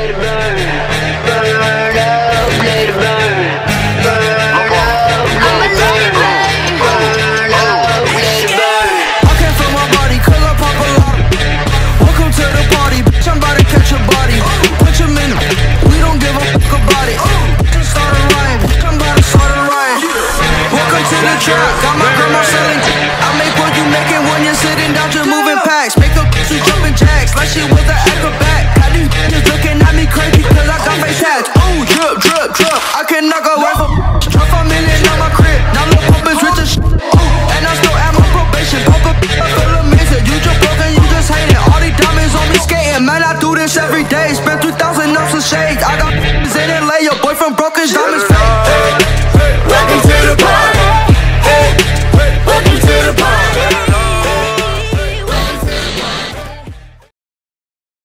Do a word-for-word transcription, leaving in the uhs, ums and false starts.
let it burn. Burn up, let it burn. Burn up, let it burn. Burn up, let it burn. I came from my body, cause I pop a lot. Welcome to the party, bitch, I'm about to catch your body. Punch him in, we don't give a fuck about it. Start a riot, bitch, I'm about to start a riot. Welcome to the trap, got my grandma selling. I make what you making when you're sitting down, just moving packs. Make a bitch who jumping jacks, like she was an acrobat. Got these bitches looking at me crazy, cause I got face tats. Ooh, drip, drip, drip, I can knock a wife up. Drop a million on my crib, now lil' pump is rich as shit. Ooh, and I still at my probation. Pump a bitch, I feel amazing. You just broke and you just hate it. All these diamonds on me skating, man, I do this every day. Spend three thousand ounces of shades. I got in L A, your boyfriend broke his diamonds fake. Welcome to the party.